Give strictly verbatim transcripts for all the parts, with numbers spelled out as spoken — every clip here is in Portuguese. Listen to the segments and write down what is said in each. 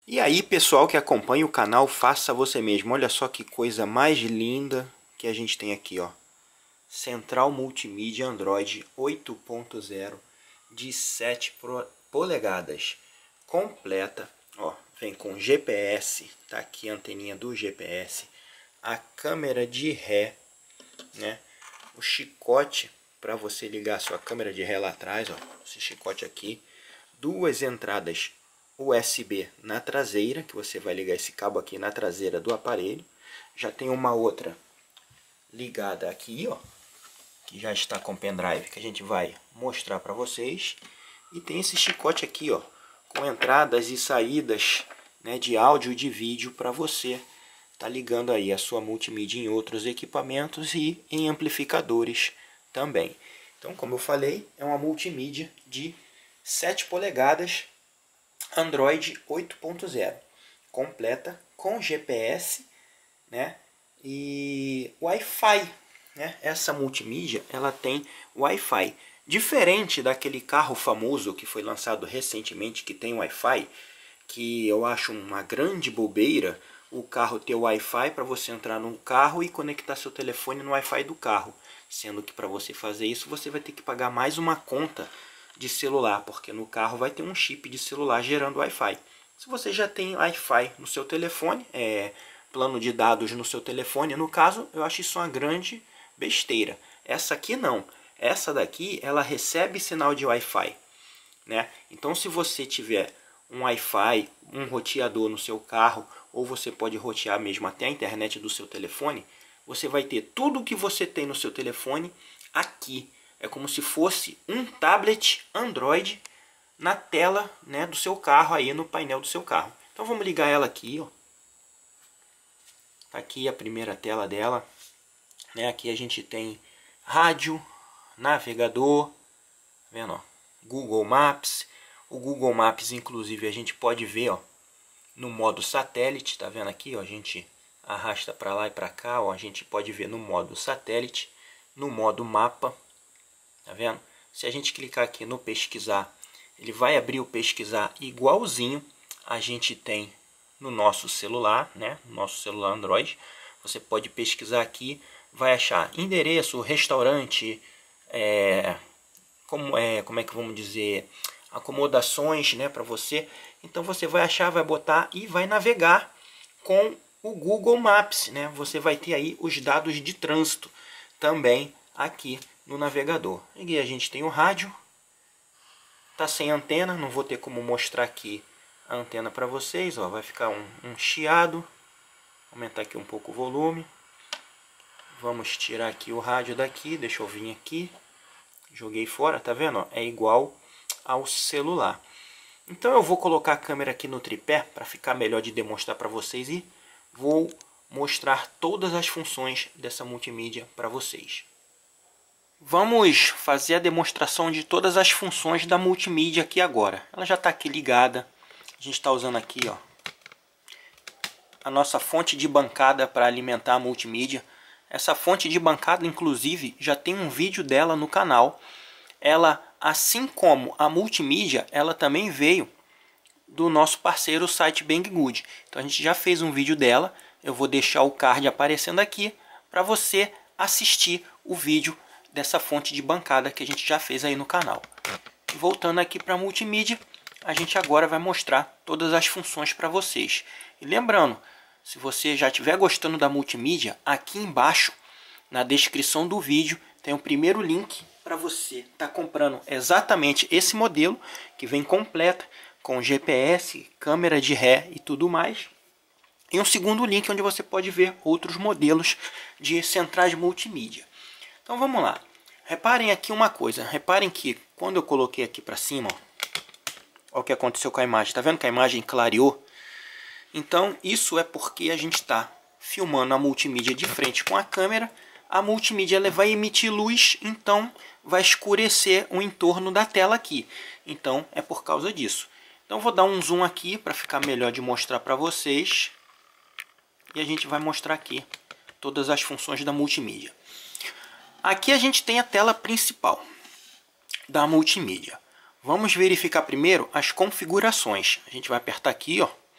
E aí, pessoal que acompanha o canal, faça você mesmo. Olha só que coisa mais linda que a gente tem aqui, ó. Central Multimídia Android oito ponto zero de sete polegadas. Completa, ó. Vem com G P S, tá aqui a anteninha do G P S. A câmera de ré, né? O chicote para você ligar a sua câmera de ré lá atrás, ó. Esse chicote aqui. Duas entradas U S B na traseira, que você vai ligar esse cabo aqui na traseira do aparelho. Já tem uma outra ligada aqui, ó, que já está com pendrive, que a gente vai mostrar para vocês. E tem esse chicote aqui, ó, com entradas e saídas, né, de áudio e de vídeo para você tá ligando aí a sua multimídia em outros equipamentos e em amplificadores também. Então, como eu falei, é uma multimídia de sete polegadas, Android oito ponto zero, completa com G P S, né, e Wi-Fi, né? Essa multimídia ela tem Wi-Fi, diferente daquele carro famoso que foi lançado recentemente que tem Wi-Fi, que eu acho uma grande bobeira o carro ter Wi-Fi para você entrar no carro e conectar seu telefone no Wi-Fi do carro, sendo que para você fazer isso você vai ter que pagar mais uma conta de celular, porque no carro vai ter um chip de celular gerando Wi-Fi. Se você já tem Wi-Fi no seu telefone, é, plano de dados no seu telefone, no caso, eu acho isso uma grande besteira. Essa aqui não. Essa daqui, ela recebe sinal de Wi-Fi, né? Então, se você tiver um Wi-Fi, um roteador no seu carro, ou você pode rotear mesmo até a internet do seu telefone, você vai ter tudo o que você tem no seu telefone aqui. É como se fosse um tablet Android na tela, né, do seu carro, aí no painel do seu carro. Então vamos ligar ela aqui, ó. Tá aqui a primeira tela dela, né? Aqui a gente tem rádio, navegador, tá vendo, ó? Google Maps. O Google Maps, inclusive, a gente pode ver, ó, no modo satélite, tá vendo aqui, ó? A gente arrasta para lá e para cá, ó. A gente pode ver no modo satélite, no modo mapa. Tá vendo? Se a gente clicar aqui no pesquisar, ele vai abrir o pesquisar igualzinho a gente tem no nosso celular, né? No nosso celular Android. Você pode pesquisar aqui, vai achar endereço, restaurante, é, como, é, como é que vamos dizer, acomodações, né, para você. Então você vai achar, vai botar e vai navegar com o Google Maps, né? Você vai ter aí os dados de trânsito também aqui no navegador. E a gente tem o rádio, tá sem antena, não vou ter como mostrar aqui a antena para vocês, ó, vai ficar um, um chiado. Vou aumentar aqui um pouco o volume. Vamos tirar aqui o rádio daqui, deixa eu vir aqui, joguei fora, tá vendo? Ó, é igual ao celular. Então eu vou colocar a câmera aqui no tripé para ficar melhor de demonstrar para vocês e vou mostrar todas as funções dessa multimídia para vocês. Vamos fazer a demonstração de todas as funções da multimídia aqui agora. Ela já está aqui ligada. A gente está usando aqui, ó, a nossa fonte de bancada para alimentar a multimídia. Essa fonte de bancada, inclusive, já tem um vídeo dela no canal. Ela, assim como a multimídia, ela também veio do nosso parceiro, o site Banggood. Então a gente já fez um vídeo dela. Eu vou deixar o card aparecendo aqui para você assistir o vídeo dessa fonte de bancada que a gente já fez aí no canal. Voltando aqui para a multimídia, a gente agora vai mostrar todas as funções para vocês. E lembrando, se você já estiver gostando da multimídia, aqui embaixo na descrição do vídeo tem o primeiro link para você estar tá comprando exatamente esse modelo que vem completa com G P S, câmera de ré e tudo mais. E um segundo link onde você pode ver outros modelos de centrais multimídia. Então vamos lá. Reparem aqui uma coisa. Reparem que quando eu coloquei aqui para cima, ó, olha o que aconteceu com a imagem. Tá vendo que a imagem clareou? Então isso é porque a gente está filmando a multimídia de frente com a câmera. A multimídia ela vai emitir luz, então vai escurecer o entorno da tela aqui. Então é por causa disso. Então vou dar um zoom aqui para ficar melhor de mostrar para vocês. E a gente vai mostrar aqui todas as funções da multimídia. Aqui a gente tem a tela principal da multimídia. Vamos verificar primeiro as configurações. A gente vai apertar aqui, ó,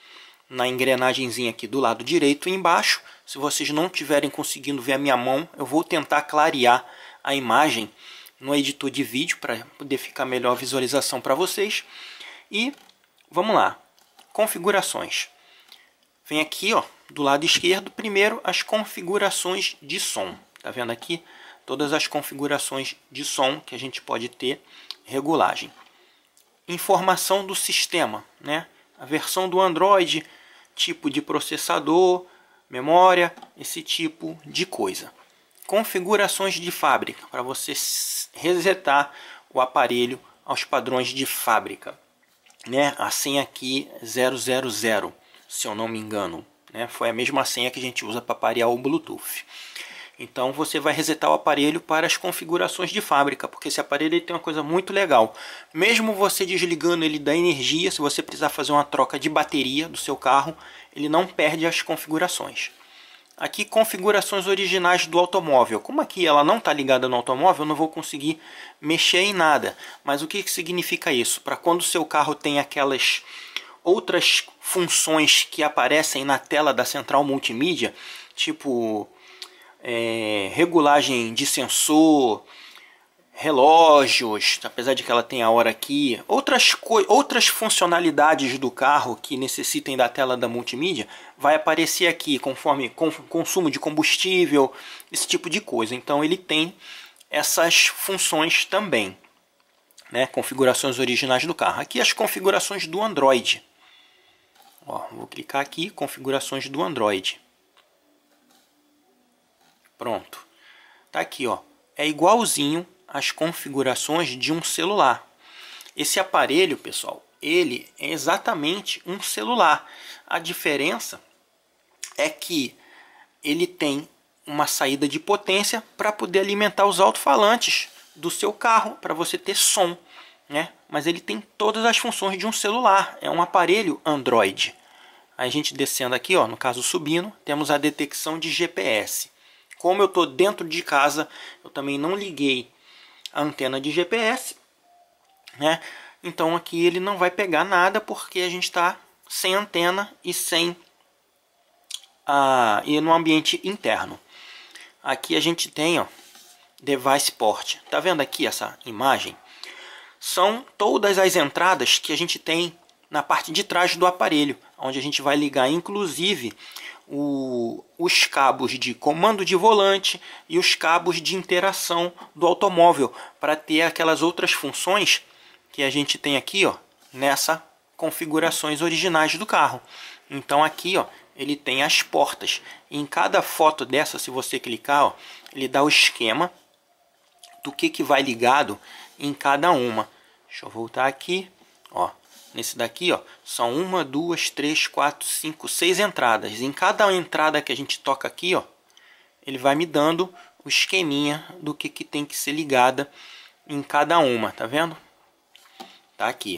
na engrenagemzinha aqui do lado direito e embaixo. Se vocês não estiverem conseguindo ver a minha mão, eu vou tentar clarear a imagem no editor de vídeo para poder ficar melhor a visualização para vocês. E vamos lá, configurações. Vem aqui, ó, do lado esquerdo, primeiro as configurações de som. Tá vendo aqui? Todas as configurações de som que a gente pode ter, regulagem. Informação do sistema, né? A versão do Android, tipo de processador, memória, esse tipo de coisa. Configurações de fábrica, para você resetar o aparelho aos padrões de fábrica, né? A senha aqui zero zero zero, se eu não me engano, né? Foi a mesma senha que a gente usa para parear o Bluetooth. Então você vai resetar o aparelho para as configurações de fábrica, porque esse aparelho ele tem uma coisa muito legal. Mesmo você desligando ele da energia, se você precisar fazer uma troca de bateria do seu carro, ele não perde as configurações. Aqui, configurações originais do automóvel. Como aqui ela não está ligada no automóvel, eu não vou conseguir mexer em nada. Mas o que, que significa isso? Para quando o seu carro tem aquelas outras funções que aparecem na tela da central multimídia, tipo é, regulagem de sensor, relógios, apesar de que ela tem a hora aqui, outras, outras funcionalidades do carro que necessitem da tela da multimídia, vai aparecer aqui conforme com, consumo de combustível, esse tipo de coisa. Então ele tem essas funções também, né? Configurações originais do carro. Aqui as configurações do Android. Ó, vou clicar aqui, configurações do Android. Pronto. Tá aqui, ó. É igualzinho as configurações de um celular. Esse aparelho, pessoal, ele é exatamente um celular. A diferença é que ele tem uma saída de potência para poder alimentar os alto-falantes do seu carro, para você ter som, né? Mas ele tem todas as funções de um celular. É um aparelho Android. A gente descendo aqui, ó, no caso subindo, temos a detecção de G P S. Como eu estou dentro de casa, eu também não liguei a antena de G P S, né? Então aqui ele não vai pegar nada porque a gente está sem antena e sem a e no ambiente interno. Aqui a gente tem, ó, Device Port. Tá vendo aqui essa imagem? São todas as entradas que a gente tem na parte de trás do aparelho, onde a gente vai ligar inclusive O, os cabos de comando de volante e os cabos de interação do automóvel, para ter aquelas outras funções que a gente tem aqui, ó, nessa configurações originais do carro. Então aqui, ó, ele tem as portas. Em cada foto dessa, se você clicar, ó, ele dá o esquema do que, que vai ligado em cada uma. Deixa eu voltar aqui, ó. Nesse daqui, ó, são uma, duas, três, quatro, cinco, seis entradas. Em cada entrada que a gente toca aqui, ó, ele vai me dando o esqueminha do que, que tem que ser ligada em cada uma, tá vendo? Tá aqui.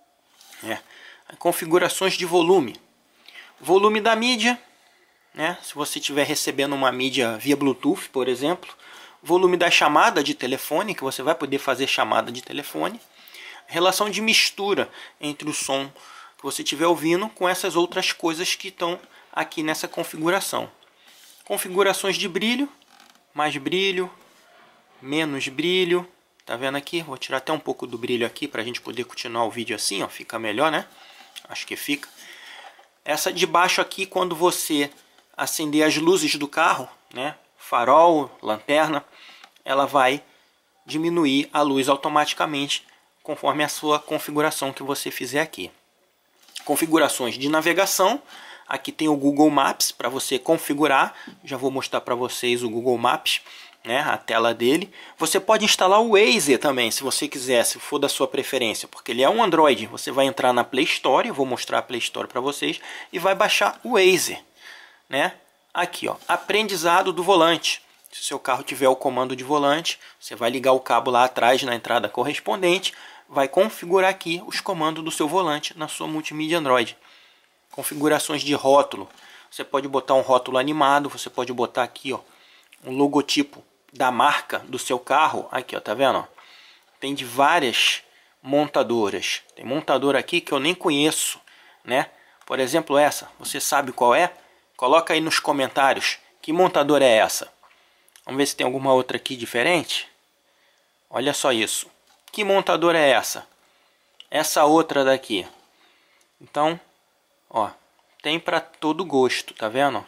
É. Configurações de volume. Volume da mídia, né? Se você estiver recebendo uma mídia via Bluetooth, por exemplo. Volume da chamada de telefone, que você vai poder fazer chamada de telefone. Relação de mistura entre o som que você estiver ouvindo com essas outras coisas que estão aqui nessa configuração. Configurações de brilho, mais brilho, menos brilho. Tá vendo aqui? Vou tirar até um pouco do brilho aqui para a gente poder continuar o vídeo assim, ó. Fica melhor, né? Acho que fica. Essa de baixo aqui, quando você acender as luzes do carro, né? Farol, lanterna, ela vai diminuir a luz automaticamente conforme a sua configuração que você fizer aqui. Configurações de navegação. Aqui tem o Google Maps para você configurar. Já vou mostrar para vocês o Google Maps, né, a tela dele. Você pode instalar o Waze também, se você quiser, se for da sua preferência, porque ele é um Android. Você vai entrar na Play Store, eu vou mostrar a Play Store para vocês, e vai baixar o Waze, né? Aqui, ó, aprendizado do volante. Se o seu carro tiver o comando de volante, você vai ligar o cabo lá atrás na entrada correspondente, vai configurar aqui os comandos do seu volante na sua multimídia Android. Configurações de rótulo. Você pode botar um rótulo animado, você pode botar aqui, ó, um logotipo da marca do seu carro. Aqui, ó, tá vendo? Ó? Tem de várias montadoras. Tem montadora aqui que eu nem conheço, né? Por exemplo, essa. Você sabe qual é? Coloca aí nos comentários que montadora é essa. Vamos ver se tem alguma outra aqui diferente. Olha só isso. Que montadora é essa? Essa outra daqui. Então, ó, tem para todo gosto, tá vendo?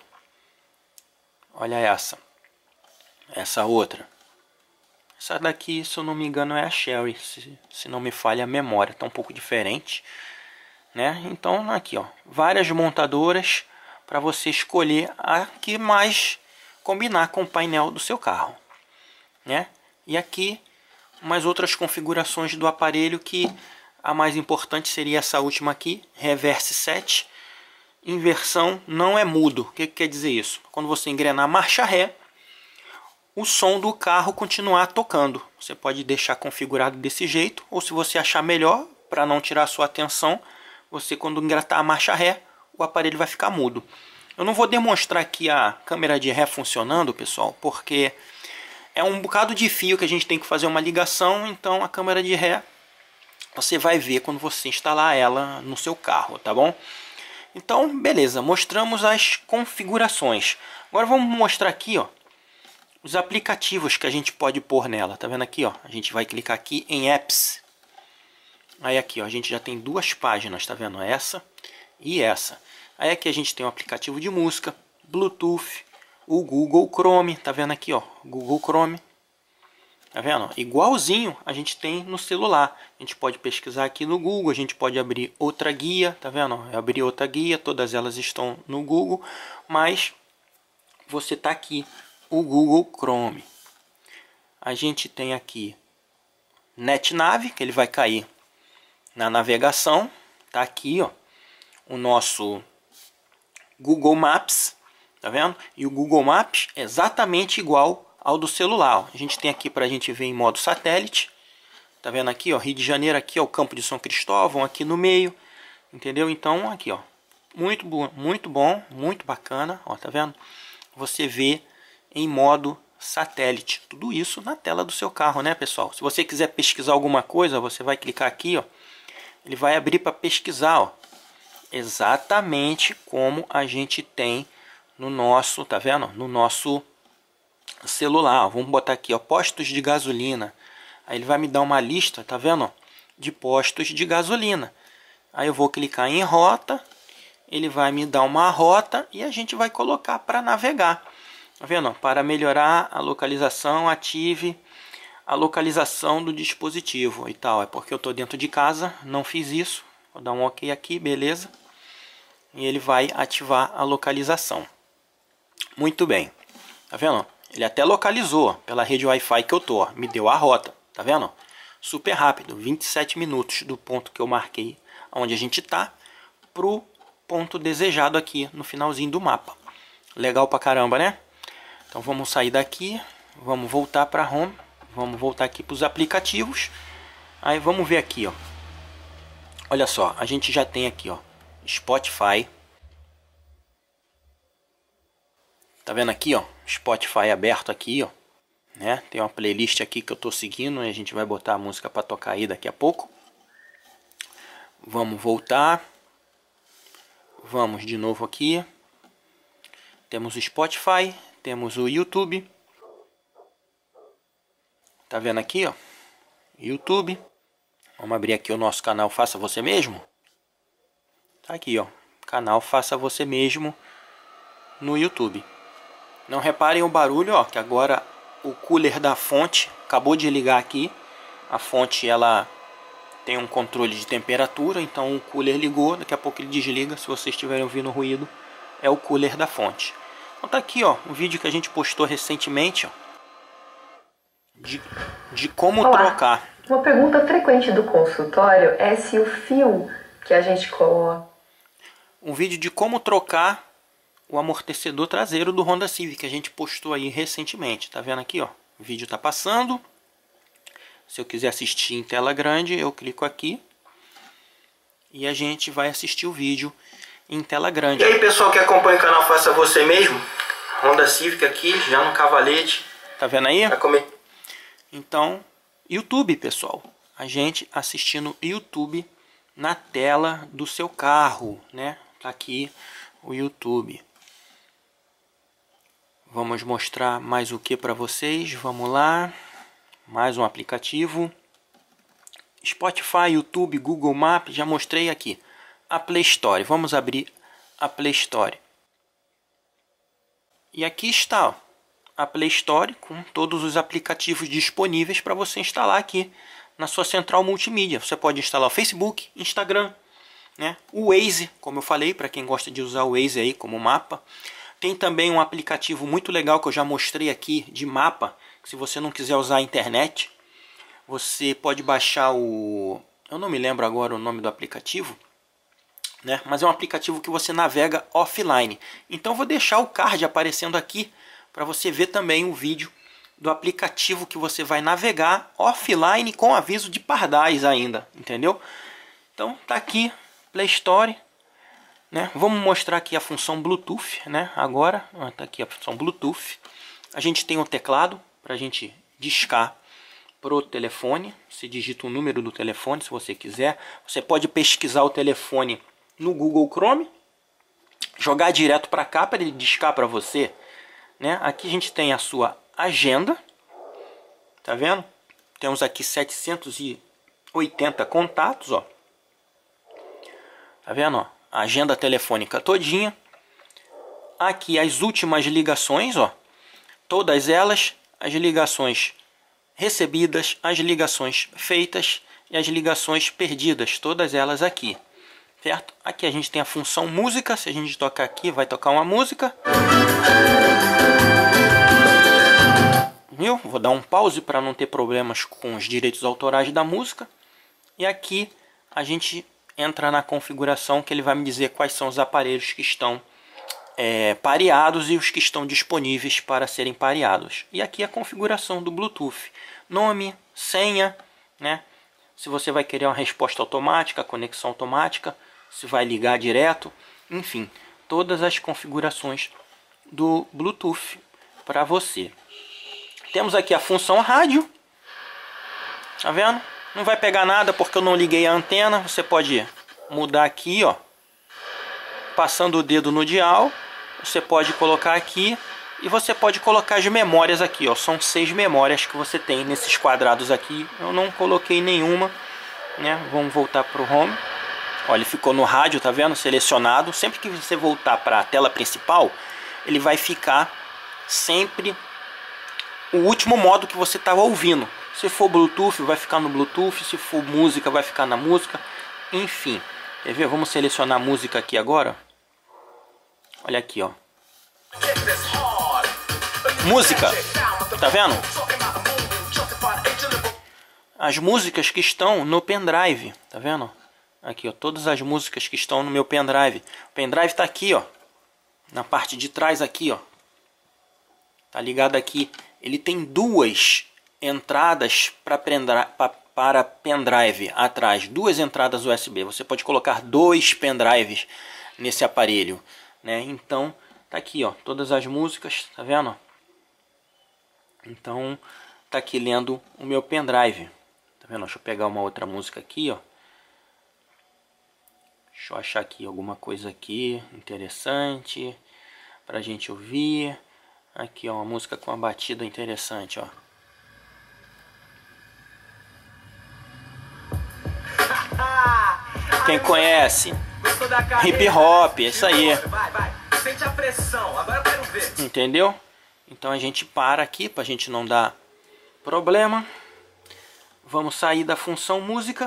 Olha essa. Essa outra. Essa daqui, se eu não me engano, é a Sherry, se, se não me falha a memória. Tá um pouco diferente, né? Então, aqui, ó, várias montadoras para você escolher a que mais combinar com o painel do seu carro, né? E aqui, umas outras configurações do aparelho, que a mais importante seria essa última aqui, Reverse Set. Inversão não é mudo. O que, que quer dizer isso? Quando você engrenar marcha ré, o som do carro continuar tocando. Você pode deixar configurado desse jeito, ou se você achar melhor, para não tirar a sua atenção, você, quando engatar a marcha ré, o aparelho vai ficar mudo. Eu não vou demonstrar aqui a câmera de ré funcionando, pessoal, porque é um bocado de fio que a gente tem que fazer uma ligação. Então a câmera de ré você vai ver quando você instalar ela no seu carro, tá bom? Então, beleza, mostramos as configurações. Agora vamos mostrar aqui, ó, os aplicativos que a gente pode pôr nela. Tá vendo aqui, ó? A gente vai clicar aqui em Apps. Aí aqui, ó, a gente já tem duas páginas, tá vendo? Essa e essa. Aí aqui a gente tem o aplicativo de música, Bluetooth, o Google Chrome, tá vendo aqui, ó? Google Chrome. Tá vendo? Igualzinho a gente tem no celular. A gente pode pesquisar aqui no Google, a gente pode abrir outra guia, tá vendo? Eu abri outra guia, todas elas estão no Google, mas você tá aqui, o Google Chrome. A gente tem aqui NetNav, que ele vai cair na navegação. Tá aqui, ó, o nosso Google Maps, tá vendo? E o Google Maps é exatamente igual ao do celular. A gente tem aqui para a gente ver em modo satélite. Tá vendo aqui, ó, Rio de Janeiro, aqui, ó, o Campo de São Cristóvão aqui no meio, entendeu? Então aqui, ó, muito bom, muito bom, muito bacana, ó, tá vendo? Você vê em modo satélite, tudo isso na tela do seu carro, né, pessoal? Se você quiser pesquisar alguma coisa, você vai clicar aqui, ó, ele vai abrir para pesquisar, ó, exatamente como a gente tem no nosso, tá vendo? No nosso celular. Vamos botar aqui, ó, postos de gasolina. Aí ele vai me dar uma lista, tá vendo? De postos de gasolina. Aí eu vou clicar em rota, ele vai me dar uma rota e a gente vai colocar para navegar. Tá vendo? Para melhorar a localização, ative a localização do dispositivo e tal. É porque eu estou dentro de casa, não fiz isso. Vou dar um OK aqui, beleza. E ele vai ativar a localização. Muito bem. Tá vendo? Ele até localizou pela rede Wi-Fi que eu tô. Me deu a rota. Tá vendo? Super rápido. vinte e sete minutos do ponto que eu marquei onde a gente tá pro ponto desejado aqui no finalzinho do mapa. Legal pra caramba, né? Então vamos sair daqui. Vamos voltar para home. Vamos voltar aqui para os aplicativos. Aí vamos ver aqui, ó. Olha só. A gente já tem aqui, ó, Spotify. Tá vendo aqui, ó, Spotify aberto aqui, ó, né? Tem uma playlist aqui que eu tô seguindo e a gente vai botar a música para tocar aí daqui a pouco. Vamos voltar. Vamos de novo aqui. Temos o Spotify, temos o YouTube. Tá vendo aqui, ó? YouTube. Vamos abrir aqui o nosso canal Faça Você Mesmo. Tá aqui, ó, canal Faça Você Mesmo no YouTube. Não reparem o barulho, ó, que agora o cooler da fonte acabou de ligar aqui. A fonte, ela tem um controle de temperatura, então o cooler ligou, daqui a pouco ele desliga. Se vocês estiverem ouvindo ruído, é o cooler da fonte. Então tá aqui, ó, um vídeo que a gente postou recentemente, ó, de, de como Olá. trocar. Uma pergunta frequente do consultório é se o fio que a gente coloca... Um vídeo de como trocar o amortecedor traseiro do Honda Civic, que a gente postou aí recentemente. Tá vendo aqui, ó? O vídeo tá passando. Se eu quiser assistir em tela grande, eu clico aqui. E a gente vai assistir o vídeo em tela grande. E aí, pessoal que acompanha o canal Faça Você Mesmo. Honda Civic aqui, já no cavalete. Tá vendo aí? Tá comer. Então, YouTube, pessoal. A gente assistindo YouTube na tela do seu carro, né? tá aqui o YouTube. Vamos mostrar mais o que para vocês. Vamos lá. Mais um aplicativo. Spotify, YouTube, Google Maps, já mostrei aqui. A Play Store. Vamos abrir a Play Store. E aqui está, ó, a Play Store com todos os aplicativos disponíveis para você instalar aqui na sua central multimídia. Você pode instalar o Facebook, Instagram, né? O Waze, como eu falei, para quem gosta de usar o Waze aí como mapa. Tem também um aplicativo muito legal que eu já mostrei aqui de mapa. Se você não quiser usar a internet, você pode baixar o... eu não me lembro agora o nome do aplicativo, né? Mas é um aplicativo que você navega offline. Então vou deixar o card aparecendo aqui para você ver também o vídeo do aplicativo que você vai navegar offline com aviso de pardais ainda, entendeu? Então tá aqui, Play Store, né? Vamos mostrar aqui a função Bluetooth, né? Agora, tá aqui a função Bluetooth. A gente tem o teclado para a gente discar pro telefone. Você digita o número do telefone se você quiser. Você pode pesquisar o telefone no Google Chrome, jogar direto para cá para ele discar para você, né? Aqui a gente tem a sua agenda, tá vendo? Temos aqui setecentos e oitenta contatos, ó. Tá vendo, ó? A agenda telefônica todinha. Aqui as últimas ligações, ó. Todas elas, as ligações recebidas, as ligações feitas e as ligações perdidas, todas elas aqui, certo? Aqui a gente tem a função música. Se a gente tocar aqui, vai tocar uma música. Viu? Vou dar um pause para não ter problemas com os direitos autorais da música. E aqui a gente entra na configuração que ele vai me dizer quais são os aparelhos que estão é, pareados e os que estão disponíveis para serem pareados. E aqui a configuração do Bluetooth. Nome, senha, né? Se você vai querer uma resposta automática, conexão automática, se vai ligar direto, enfim, todas as configurações do Bluetooth para você. Temos aqui a função rádio, tá vendo? Não vai pegar nada porque eu não liguei a antena. Você pode mudar aqui, ó, passando o dedo no dial. Você pode colocar aqui e você pode colocar as memórias aqui, ó. São seis memórias que você tem nesses quadrados aqui. Eu não coloquei nenhuma, né? Vamos voltar para o home. Olha, ele ficou no rádio, tá vendo? Selecionado. Sempre que você voltar para a tela principal, ele vai ficar sempre o último modo que você estava ouvindo. Se for Bluetooth, vai ficar no Bluetooth. Se for música, vai ficar na música. Enfim, quer ver? Vamos selecionar a música aqui agora. Olha aqui, ó. Música, tá vendo? As músicas que estão no pendrive, tá vendo? Aqui, ó, todas as músicas que estão no meu pendrive. O pendrive tá aqui, ó, na parte de trás aqui, ó. Tá ligado aqui. Ele tem duas entradas para pendrive, para pendrive atrás, duas entradas U S B. Você pode colocar dois pendrives nesse aparelho, né? Então, tá aqui, ó, todas as músicas, tá vendo? Então, tá aqui lendo o meu pendrive. Tá vendo? Deixa eu pegar uma outra música aqui, ó. Deixa eu achar aqui alguma coisa aqui interessante pra gente ouvir. Aqui, ó, uma música com uma batida interessante, ó. Quem conhece? Hip hop, é isso aí. Sente a pressão, agora eu quero ver. Entendeu? Então a gente para aqui pra gente não dar problema. Vamos sair da função música.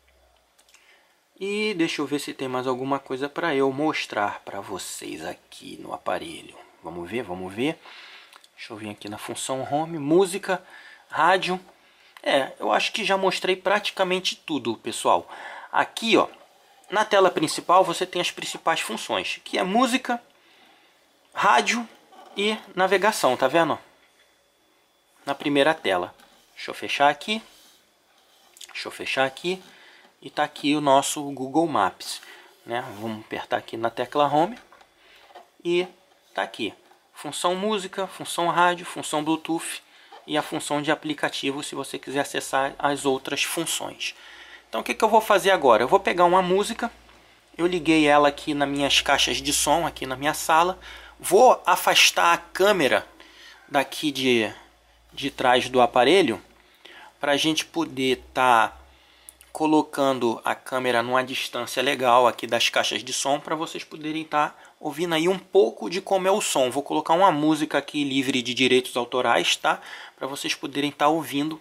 E deixa eu ver se tem mais alguma coisa para eu mostrar para vocês aqui no aparelho. Vamos ver, vamos ver. Deixa eu vir aqui na função home, música, rádio. É, eu acho que já mostrei praticamente tudo, pessoal. Aqui, ó, na tela principal você tem as principais funções, que é música, rádio e navegação, tá vendo? Na primeira tela. Deixa eu fechar aqui. Deixa eu fechar aqui. E tá aqui o nosso Google Maps, né? Vamos apertar aqui na tecla Home. E tá aqui. Função música, função rádio, função Bluetooth e a função de aplicativo se você quiser acessar as outras funções. Então o que, que eu vou fazer agora? Eu vou pegar uma música Eu liguei ela aqui nas minhas caixas de som, aqui na minha sala. Vou afastar a câmera daqui de, de trás do aparelho, para a gente poder estar tá colocando a câmera numa distância legal aqui das caixas de som, para vocês poderem estar tá ouvindo aí um pouco de como é o som. Vou colocar uma música aqui livre de direitos autorais, tá? Para vocês poderem estar tá ouvindo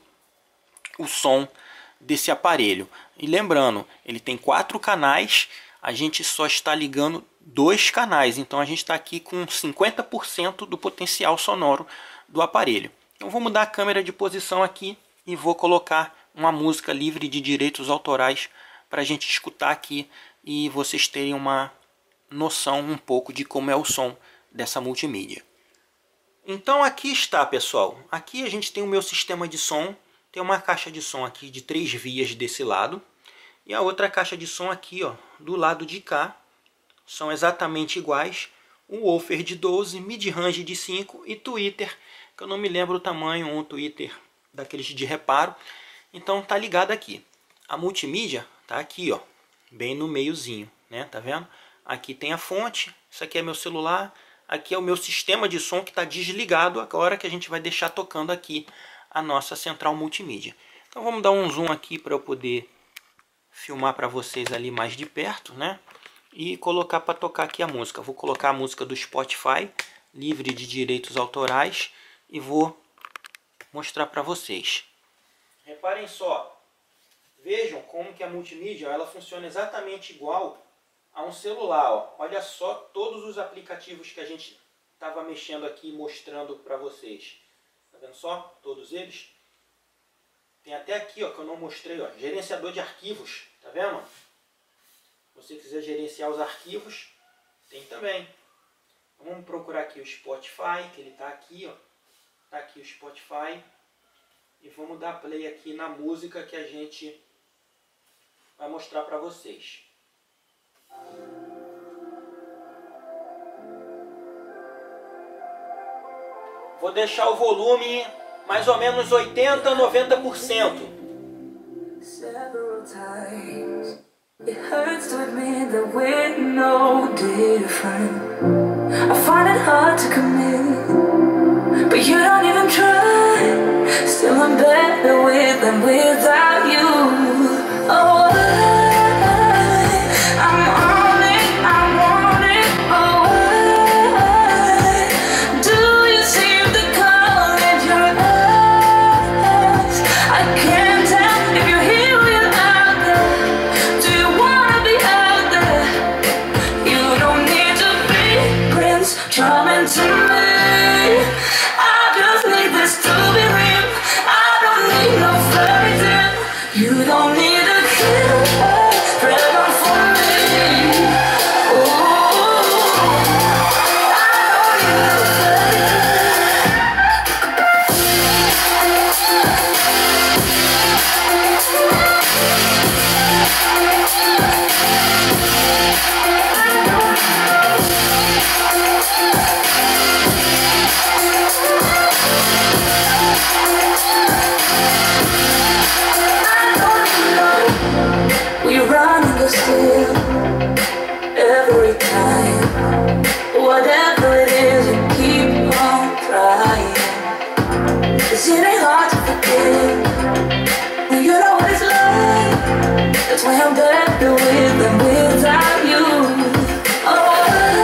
o som desse aparelho. E lembrando, ele tem quatro canais, a gente só está ligando dois canais, então a gente está aqui com cinquenta por cento do potencial sonoro do aparelho. Então vou mudar a câmera de posição aqui e vou colocar uma música livre de direitos autorais para a gente escutar aqui e vocês terem uma noção um pouco de como é o som dessa multimídia. Então aqui está, pessoal. Aqui a gente tem o meu sistema de som. Tem uma caixa de som aqui de três vias desse lado. E a outra caixa de som aqui, ó, do lado de cá. São exatamente iguais. Um woofer de doze, mid-range de cinco e tweeter, que eu não me lembro o tamanho, um tweeter daqueles de reparo. Então tá ligado aqui. A multimídia tá aqui, ó, bem no meiozinho, né? Tá vendo? Aqui tem a fonte, isso aqui é meu celular, aqui é o meu sistema de som que está desligado agora, que a gente vai deixar tocando aqui a nossa central multimídia. Então vamos dar um zoom aqui para eu poder filmar para vocês ali mais de perto, né? E colocar para tocar aqui a música. Vou colocar a música do Spotify, livre de direitos autorais, e vou mostrar para vocês. Reparem só, vejam como que a multimídia ela funciona exatamente igual a um celular. Ó. Olha só todos os aplicativos que a gente estava mexendo aqui, mostrando para vocês. Tá vendo só? Todos eles. Tem até aqui, ó, que eu não mostrei, ó, gerenciador de arquivos. Tá vendo? Se você quiser gerenciar os arquivos, tem também. Vamos procurar aqui o Spotify, que ele está aqui, ó. Tá aqui o Spotify. E vamos dar play aqui na música que a gente vai mostrar para vocês. Vou deixar o volume mais ou menos oitenta, noventa por cento. It hurts to admit that we're no different. I find it hard to commit, but you don't even try. Still I'm better with than without you. Oh, I, I'm on it, I want it. Oh, I, do you see the color in your eyes? I can't tell if you're here or you're out there. Do you wanna be out there? You don't need to be Prince Charming to me. I just need this to be real. I don't need no fairy tale. You don't need a killer forever for me. Oh, I don't need no fairy we run in the still every time. Whatever it is, we keep on trying. 'Cause it ain't hard to forget. You know what it's like. That's why I'm better with than without you. Oh,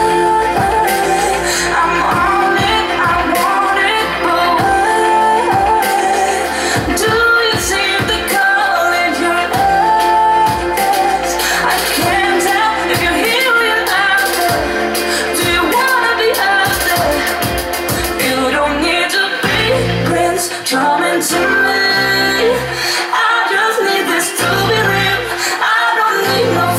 I'm on it, I want it, but why do you see the color in your eyes? I can't tell if you're here or you're out there. Do you wanna be out there? You don't need to be Prince Charming to me. I just need this to be real. I don't need no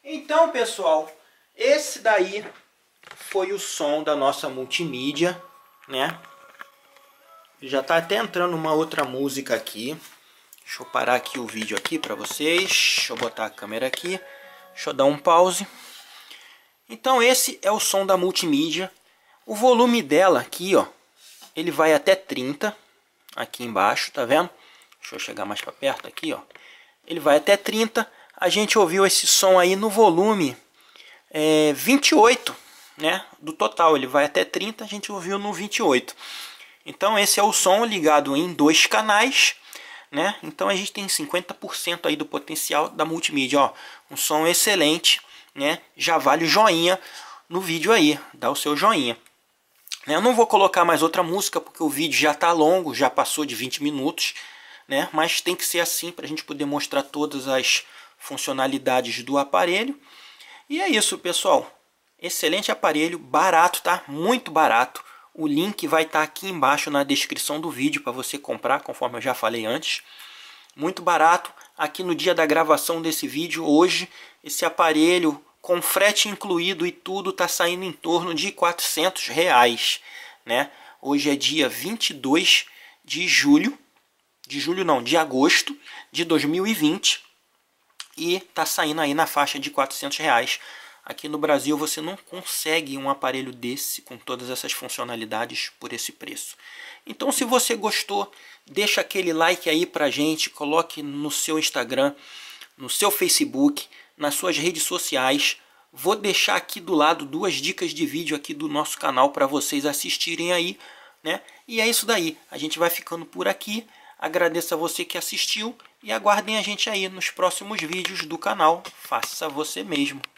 Então, pessoal, esse daí foi o som da nossa multimídia, né? Já tá até entrando uma outra música aqui. Deixa eu parar aqui o vídeo aqui para vocês. Deixa eu botar a câmera aqui. Deixa eu dar um pause. Então esse é o som da multimídia. O volume dela aqui, ó, ele vai até trinta. Aqui embaixo, tá vendo? Deixa eu chegar mais para perto aqui, ó. Ele vai até trinta. A gente ouviu esse som aí no volume é, vinte e oito, né? Do total, ele vai até trinta, a gente ouviu no vinte e oito. Então esse é o som ligado em dois canais, né? Então a gente tem cinquenta por cento aí do potencial da multimídia, ó. Um som excelente, né? Já vale o joinha no vídeo aí, dá o seu joinha. Eu não vou colocar mais outra música porque o vídeo já está longo, já passou de vinte minutos, né? Mas tem que ser assim para a gente poder mostrar todas as funcionalidades do aparelho. E é isso, pessoal. Excelente aparelho, barato, tá? Muito barato. O link vai estar aqui embaixo na descrição do vídeo para você comprar, conforme eu já falei antes. Muito barato. Aqui no dia da gravação desse vídeo, hoje, esse aparelho com frete incluído e tudo está saindo em torno de quatrocentos reais, né? Hoje é dia vinte e dois de julho, de julho não, de agosto de dois mil e vinte, e está saindo aí na faixa de quatrocentos reais. Aqui no Brasil você não consegue um aparelho desse com todas essas funcionalidades por esse preço. Então se você gostou, deixa aquele like aí pra gente, coloque no seu Instagram, no seu Facebook, nas suas redes sociais. Vou deixar aqui do lado duas dicas de vídeo aqui do nosso canal para vocês assistirem aí, né? E é isso daí, a gente vai ficando por aqui. Agradeço a você que assistiu e aguardem a gente aí nos próximos vídeos do canal Faça Você Mesmo.